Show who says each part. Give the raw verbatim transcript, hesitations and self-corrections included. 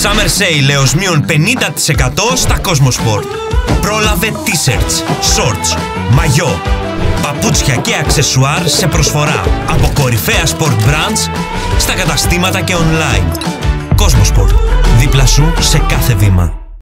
Speaker 1: Summer Sale έως μείον πενήντα τοις εκατό στα Cosmosport. Πρόλαβε t-shirts, shorts, μαγιό, παπούτσια και αξεσουάρ σε προσφορά από κορυφαία sport brands στα καταστήματα και online. Cosmosport, δίπλα σου σε κάθε βήμα.